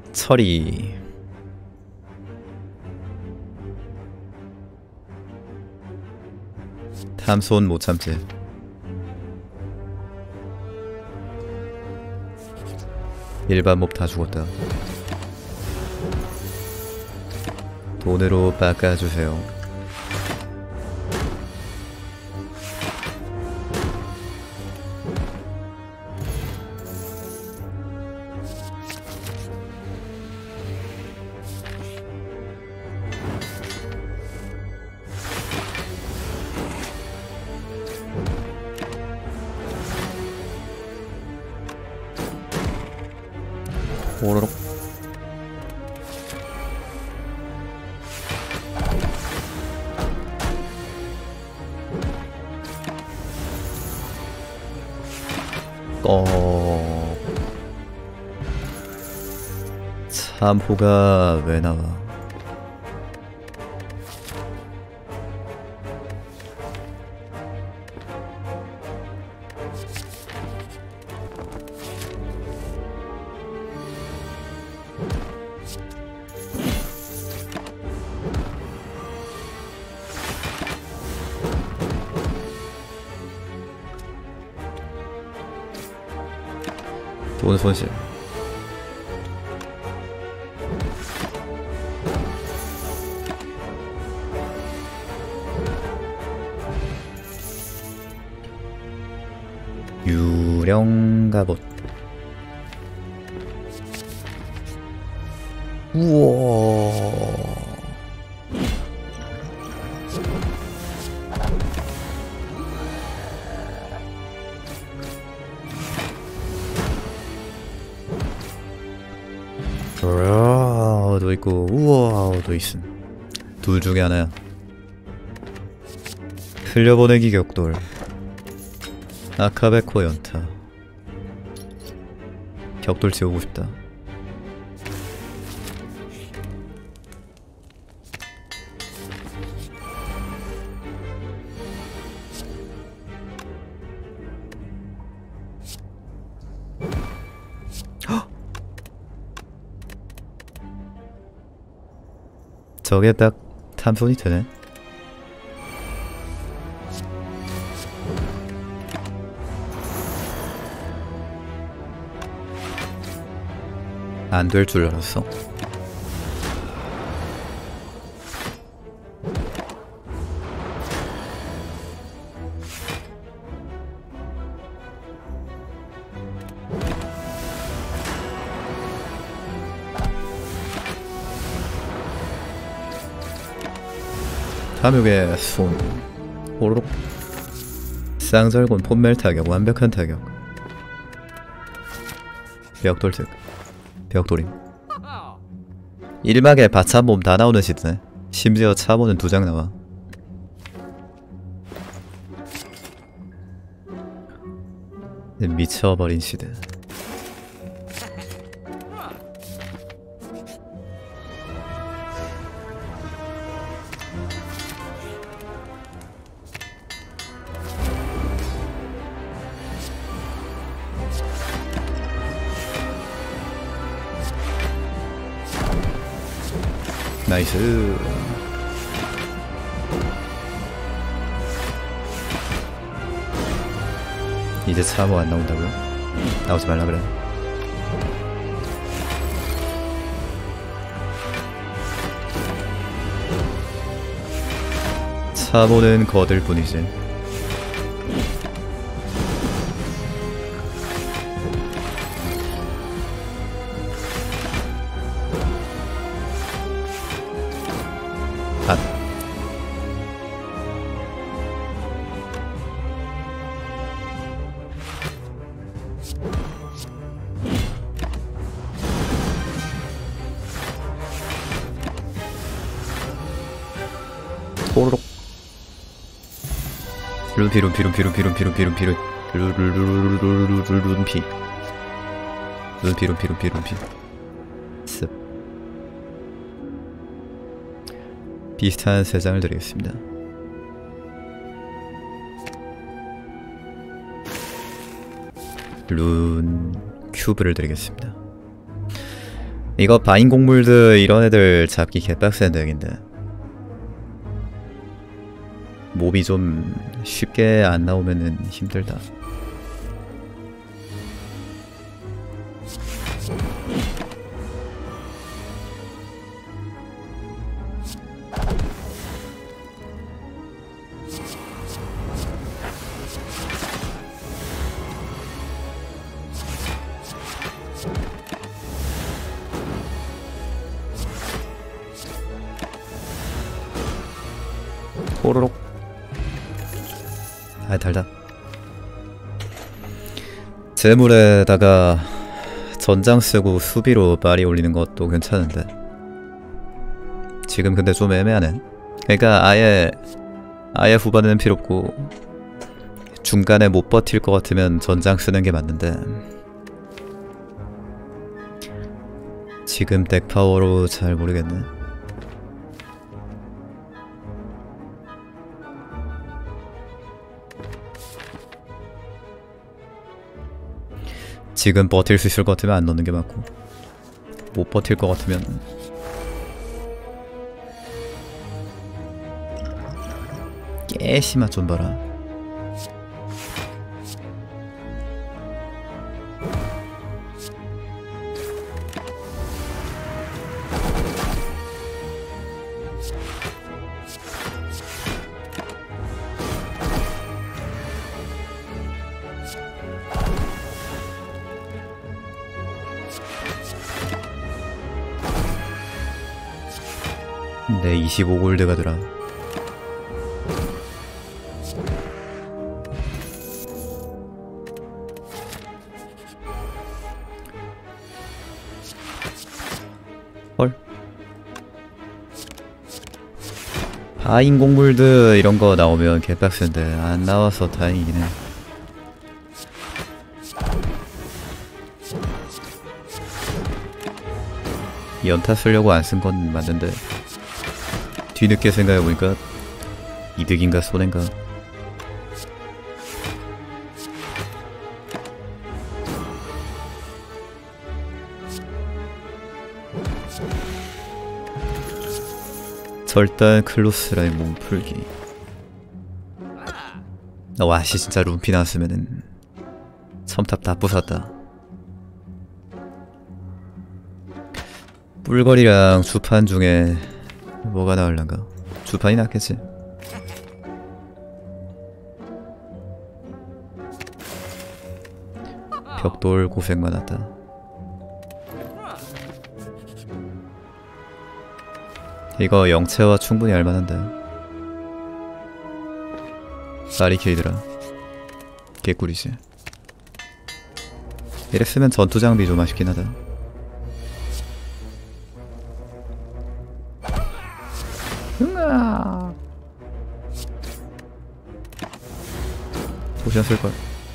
처리. 탐손 못 참지. 일반 몹 다 죽었다. 돈으로 깎아주세요. 오로록. 참호가 왜 나와? 돈 손실. 유령갑옷. 우와. 도 있고 우와도 있음. 둘 중에 하나야. 흘려보내기 격돌. 아카베코 연타. 격돌 지우고 싶다. 저게 딱 탐손이 되네. 안 될 줄 알았어. 탐욕의 손. 오로록. 쌍절곤 폼멜 타격. 완벽한 타격. 벽돌특. 벽돌임. 1막에 바참몸 다 나오는 시드네. 심지어 차모는 2장 나와. 미쳐버린 시드. 나이스. 이제 차모 안 나온다고요? 나오지 말라 그래. 차모는 거들 뿐이지. 호로록. 룬피 룬피 룬피 룬피 룬피 룬피 룬피 룬피 룬피 룬피 룬피 룬피 습. 비슷한 3장을 드리겠습니다. 룬 큐브를 드리겠습니다. 이거 바인곡물드 이런 애들 잡기 개빡센 덱인데 몹이 좀 쉽게 안 나오면은 힘들다. 호로록. 아, 달다. 재물에다가 전장 쓰고 수비로 빨리 올리는 것도 괜찮은데 지금 근데 좀 애매하네. 그러니까 아예 후반에는 필요 없고 중간에 못 버틸 것 같으면 전장 쓰는 게 맞는데 지금 덱 파워로 잘 모르겠네. 지금 버틸 수 있을 것 같으면 안 넣는 게 맞고 못 버틸 것 같으면 깨시맛 좀 봐라. 내 25골드가 들어. 헐. 바인곡물드 이런거 나오면 개빡센데 안 나와서 다행이긴 해. 연타 쓰려고 안 쓴 건 맞는데 뒤늦게 생각해보니까 이득인가 손해인가. 절단 클로스라인 몸풀기. 와씨 진짜 룸피 나왔으면은 첨탑 다 부쉈다. 뿔거리랑 주판 중에 뭐가 나올란가? 주판이 낫겠지. 벽돌 고생 많았다. 이거 영체와 충분히 알만한데. 바리케이드라 개꿀이지. 이랬으면 전투 장비 좀 아쉽긴 하다. 흥아 포션 쓸걸.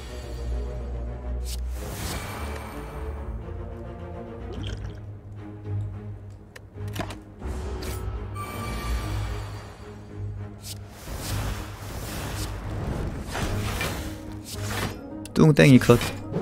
뚱땡이 컷.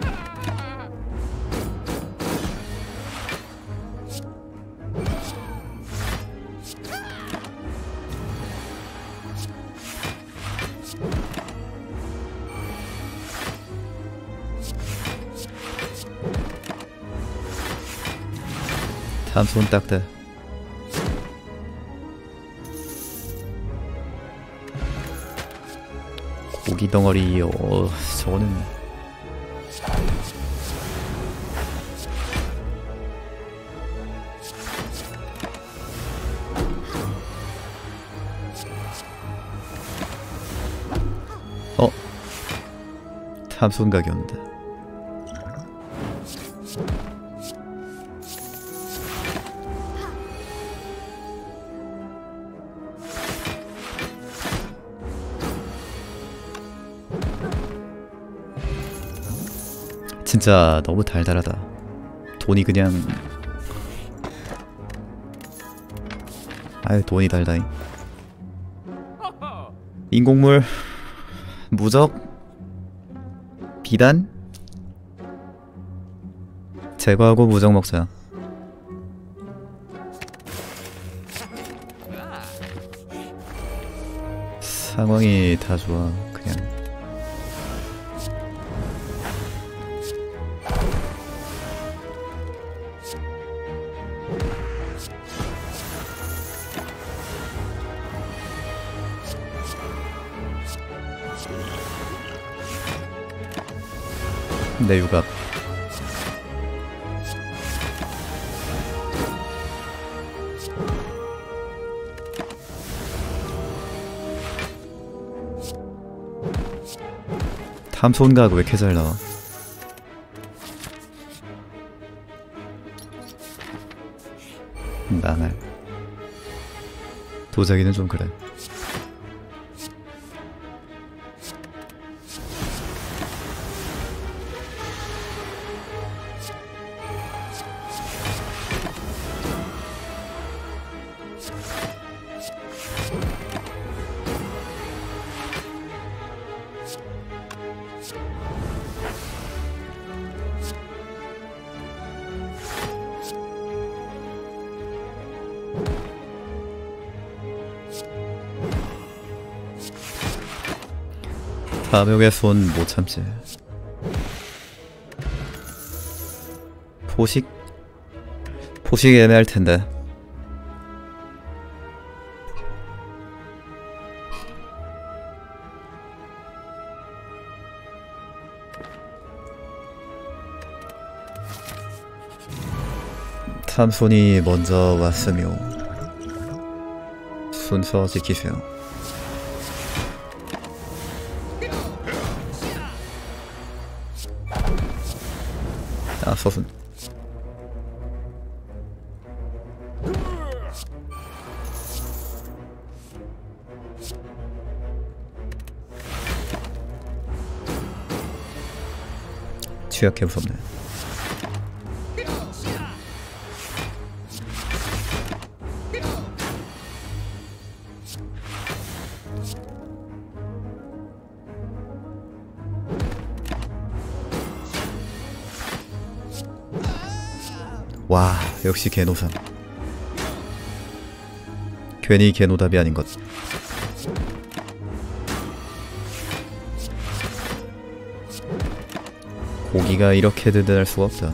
다음 손 딱대. 고기 덩어리. 저거는 탐손각이었는데. 진짜 너무 달달하다. 돈이 그냥 아유 돈이 달다잉. 인공물 무적 비단 제거하고 무적 먹자. 상황이 다 좋아. 그냥 내 육압. 탐손각 왜 이렇게 잘 나와? 나날 도자기는 좀 그래. 파묘의 손 못 참지. 포식? 포식이 애매할 텐데. 탐손이 먼저 왔으며 순서 지키세요. 아, 서순. 취약해 무섭네. 와, 역시 개노삼. 괜히 개노답이 아닌 것. 고기가 이렇게 든든할 수가 없다.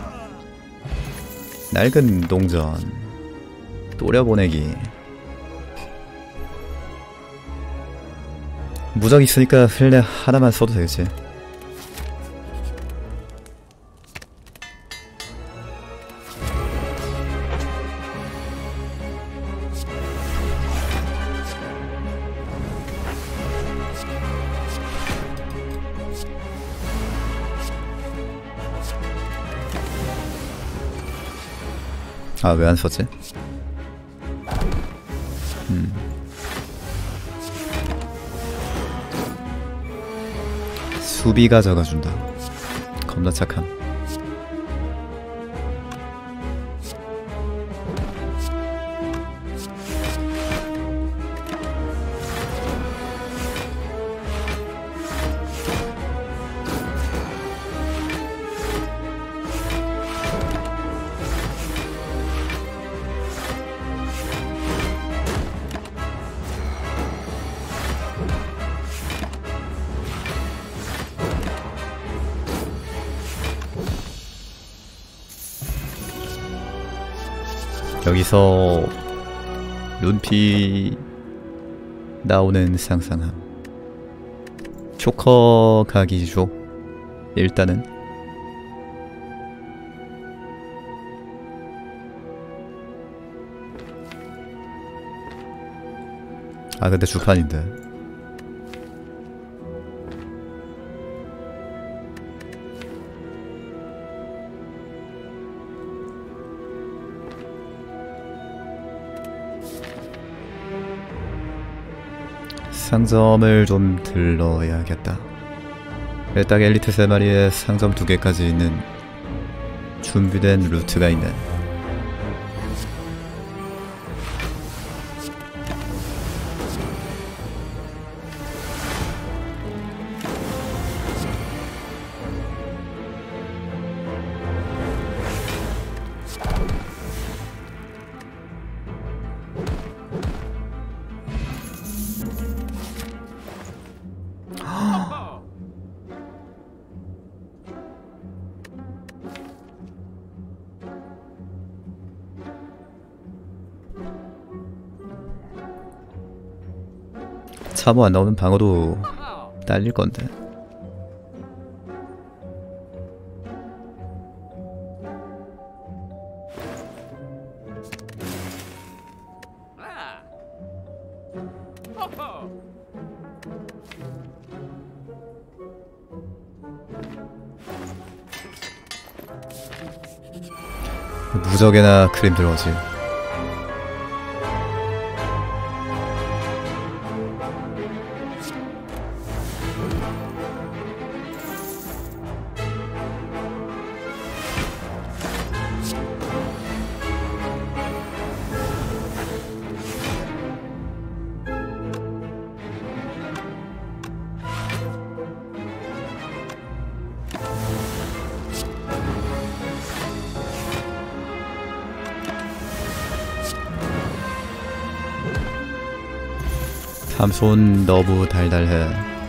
낡은 동전 또려보내기. 무적 있으니까 필레 하나만 써도 되겠지. 아, 왜 안 썼지? 수비가 적어준다. 겁나 착함. 여기서 눈피 나오는 상상함. 초커 각이죠. 일단은 아, 근데 주판인데. 상점을 좀 들러야겠다. 딱 엘리트 3마리에 상점 2개까지 있는 준비된 루트가 있네. 참호 안 나오면 방어도 딸릴 건데. 무적에나 그림 들어오지. 삼손 너무 달달해.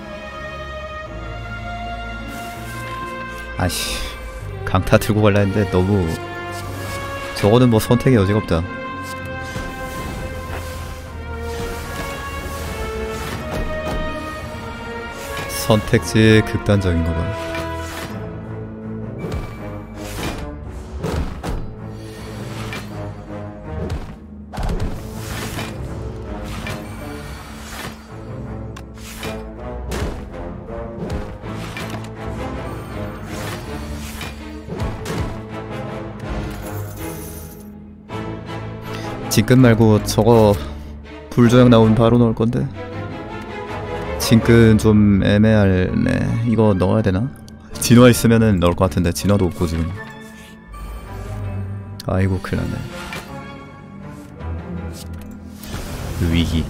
아씨, 강타 들고 갈라 했는데 너무, 저거는 뭐 선택의 여지가 없다. 선택지의 극단적인 거봐. 진끈 말고 저거 불조약 나오면 바로 넣을 건데. 진끈 좀 애매하네. 이거 넣어야 되나? 진화 있으면은 넣을 것 같은데 진화도 없고 지금. 아이고 큰일 났네. 위기.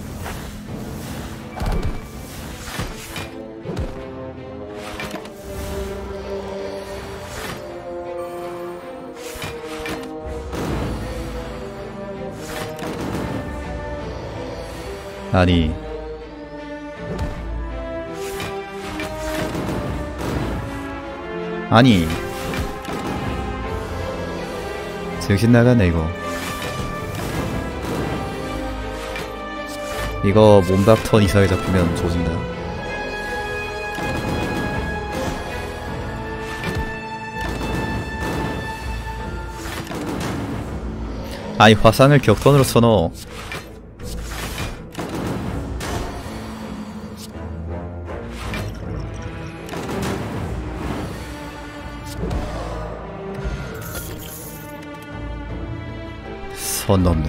아니, 아니, 정신 나가네 이거. 이거 몸박 턴 이상에 잡히면 조진다. 아니, 화상을 격턴으로 써넣어. 선 넘네.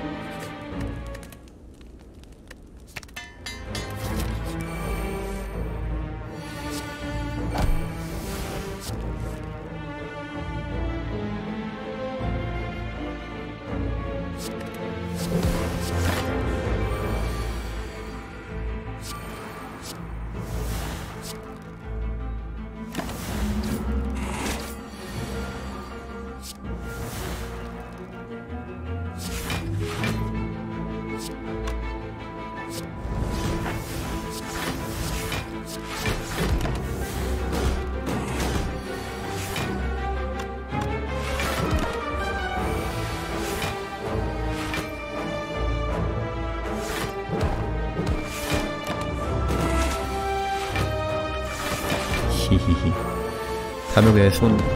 히히히. 탐욕의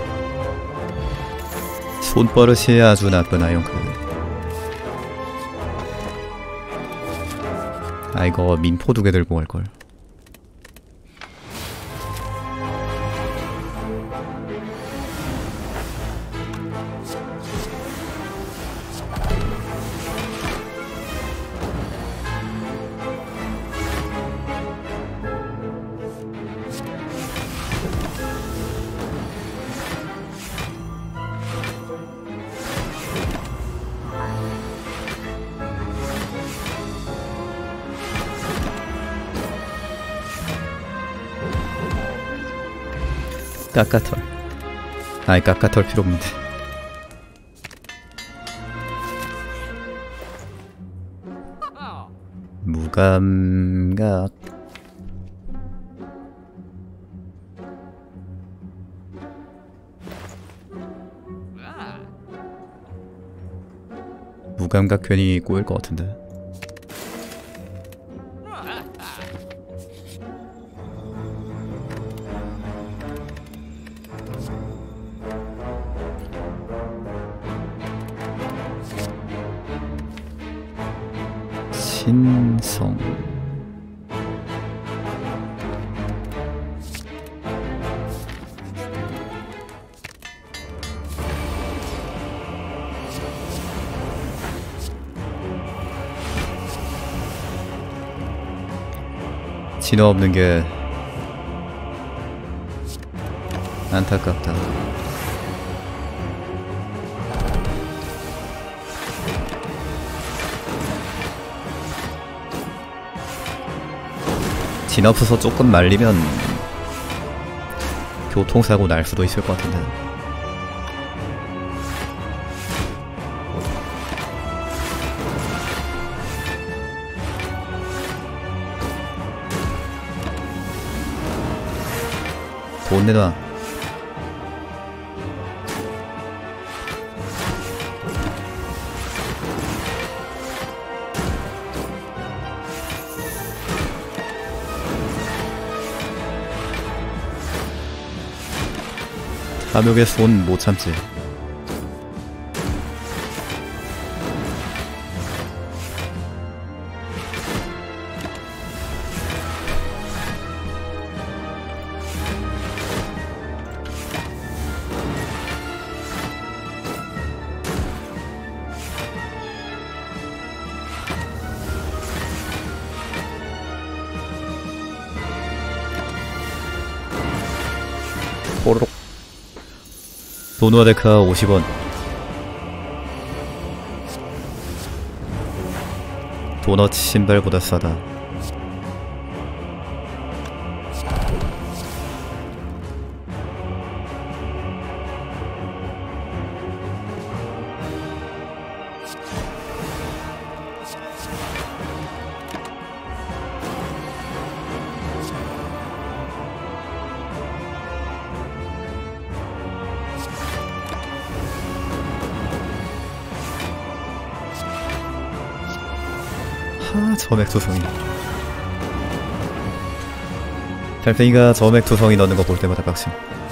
손버릇이 아주 나쁜 아이언크드. 아, 이거 민포 2개 들고 갈걸. 까까털. 아이, 까까털 필요 없는데. 무감각. 무감각 괜히 꼬일 것 같은데. 신성. 진화 없는 게 안타깝다. 진화 없어서 조금 말리면 교통사고 날 수도 있을 것 같은데. 돈 내놔. 탐욕의 손 못 참지. 뽀로록. 도누아데카 50원. 도넛 신발보다 싸다. 점액투성이. 달팽이가 점액투성이 넣는 거 볼 때마다 빡침.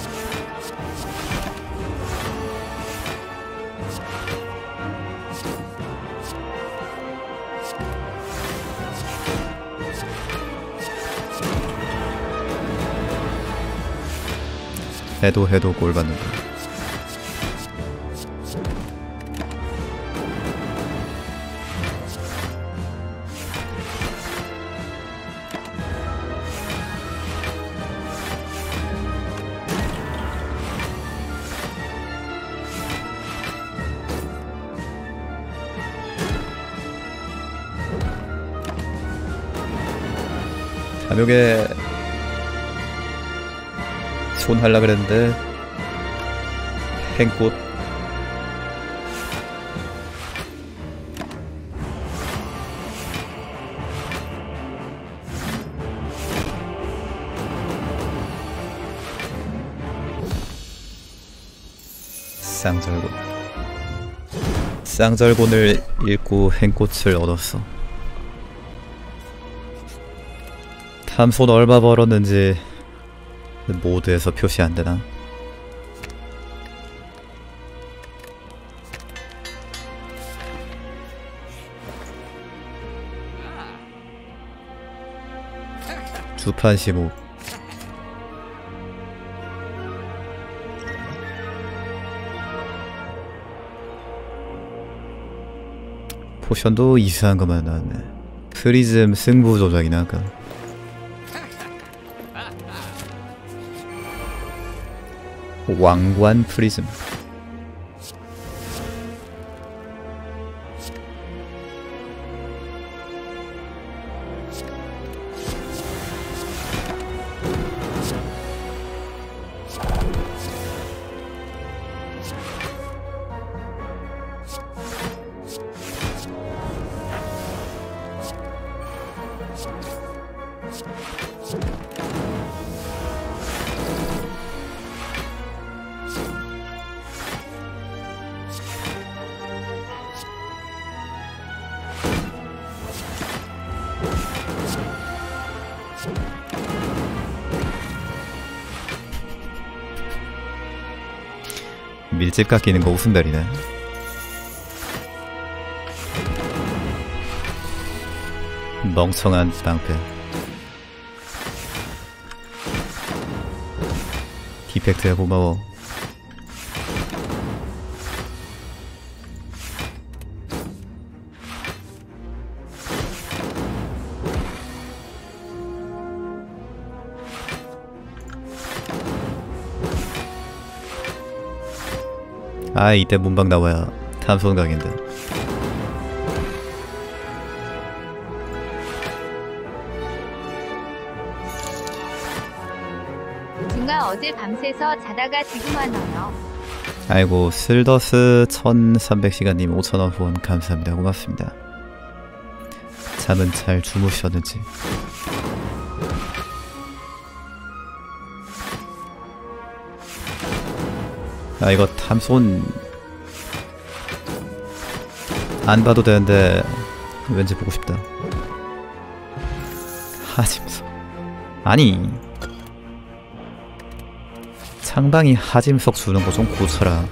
해도 꼴 받는다. 감옥에 손 할라 그랬는데 행꽃. 쌍절곤. 쌍절곤을 읽고 행꽃을 얻었어. 탐손 얼마 벌었는지 모드에서 표시 안되나? 주판 시목. 포션도 이상한 것만 나왔네. 프리즘 승부 조작이나 아까. 왕관 프리즘. 밀집 깎이는 거 웃음벨이네. 멍청한 빵패. 디펙트야 고마워. 아, 이때 문방 나와야 탐손 각인데. 중아 어제 밤새서 자다가 지금 와너요. 아이고, 슬더스 1300시간님 5,000원 후원 감사합니다. 고맙습니다. 잠은 잘 주무셨는지. 아, 이거 탐손 안 봐도 되는데 왠지 보고 싶다. 하짐석. 아니, 상당히 하짐석 주는 거 좀 고쳐라.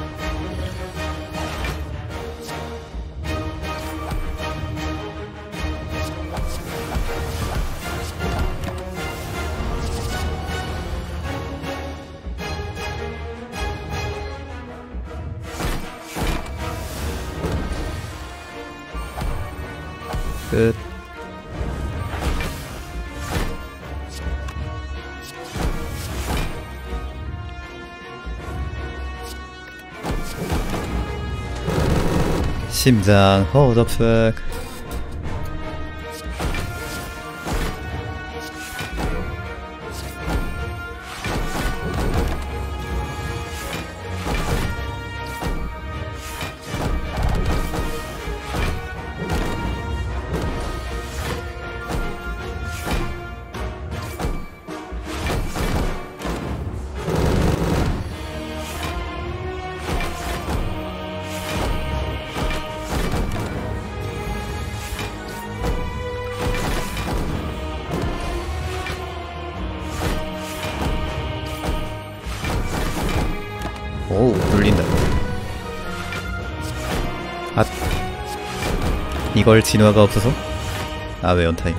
끝. 심장 허접색. 오, 눌린다. 아, 이걸 진화가 없어서? 아, 왜 연타임?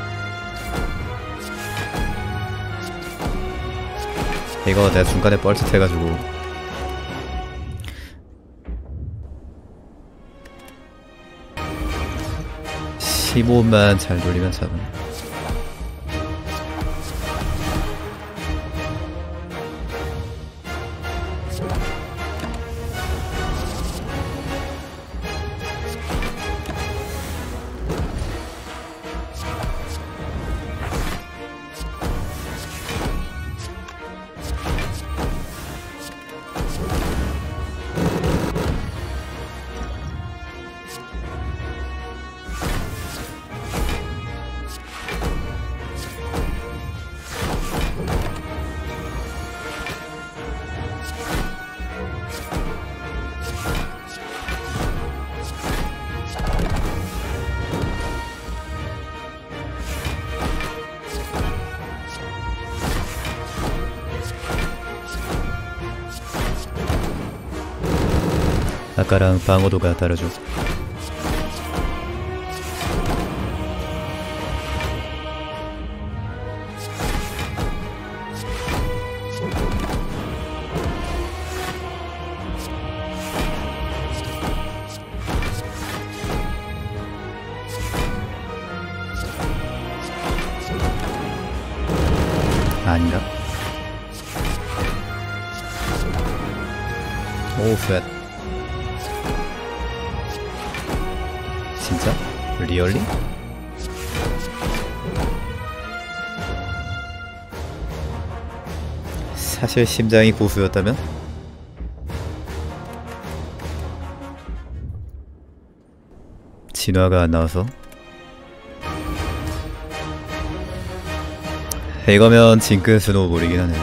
이거 내가 중간에 뻘짓해가지고 15만 잘 돌리면 잡은. 아까랑 방어도가 다르죠. 아닌가? 오, 쉣. 진짜? 리얼리? 사실 심장이 고수였다면? 진화가 안 나와서? 이거면 징크 스노우볼이긴 하네.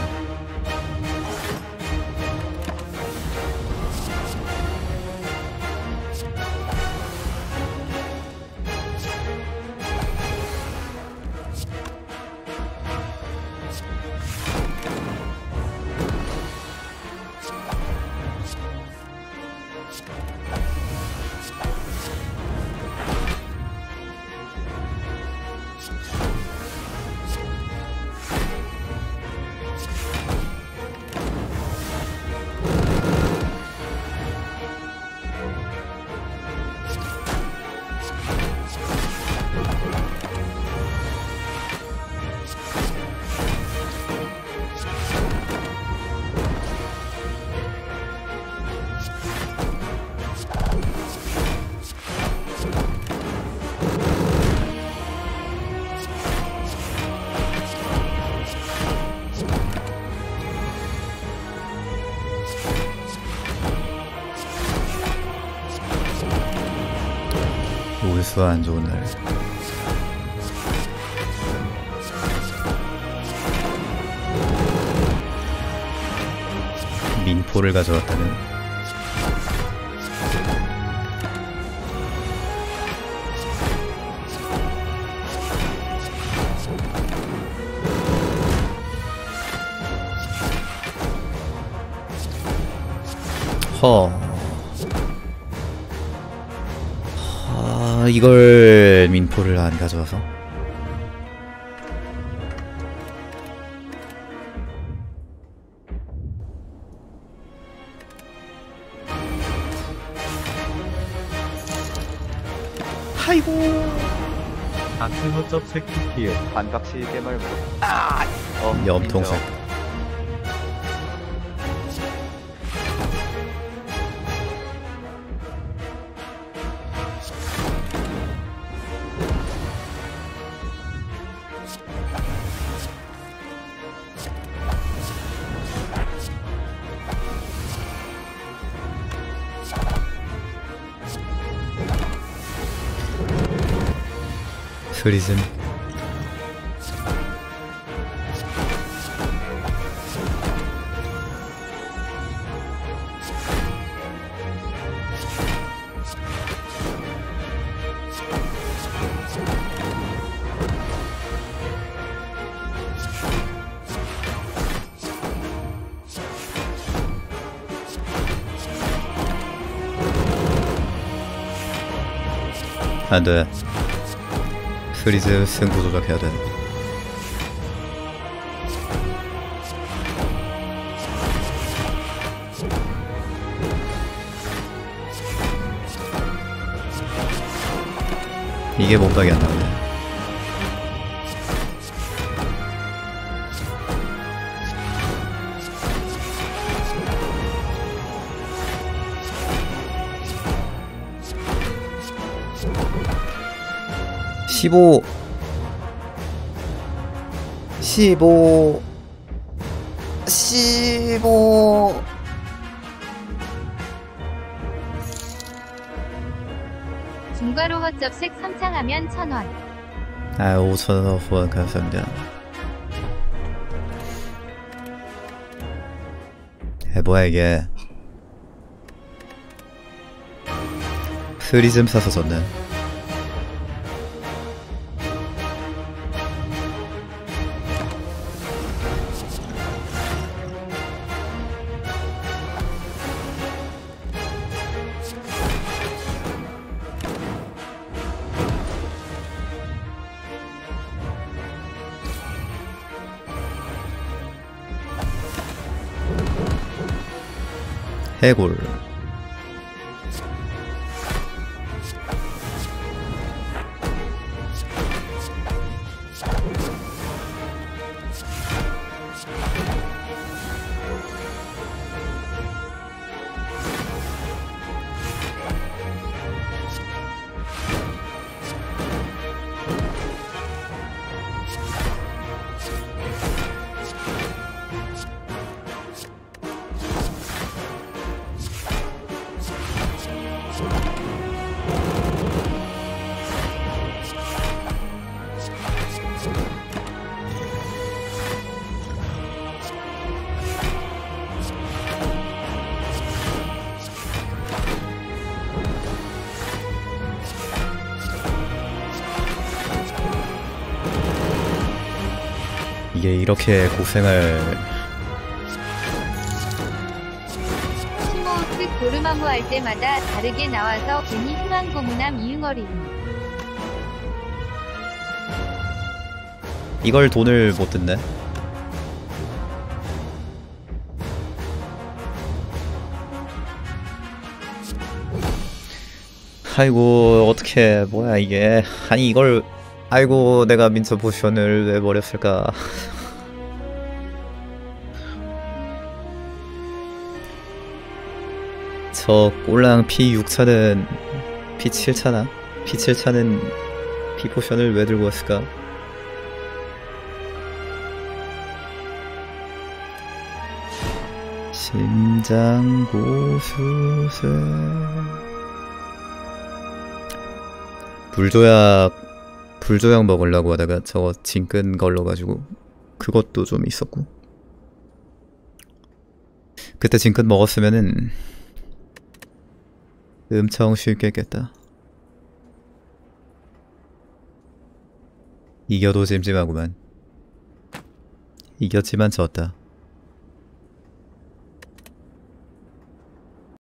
우수한 안 좋은 날. 민포를 가져왔다는. 이걸 민포를 안 가져와서 아이고 아크허접 새끼끼 반갑시 깨말고 염통색. 프리즘. 안돼. 프리즈 승부 조작해야 돼. 이게 몸박이 안 나오네. (15) 중괄호 헛접색 선창하면 1000원. 5,000원 후원 감사합니다. 뭐야 이게. 프리즘 사서 졌네. 해골. 이게 이렇게 고생할. 신모우스 도르마무 할 때마다 다르게 나와서 괜히 흥한 고문함 이응어림. 이걸 돈을 못 듣네. 아이고 어떡해. 뭐야 이게. 아니 이걸. 아이고 내가 민서 포션을 왜 버렸을까. 저 꼴랑 P6차는 P7차나? P7차는 P포션을 왜 들고 왔을까? 심장 고수쇠. 불조약 먹으려고 하다가 저거 진끈 걸러가지고 그것도 좀 있었고. 그때 진끈 먹었으면은 엄청 쉽게 깼다. 이겨도 찜찜하구만. 이겼지만 졌다.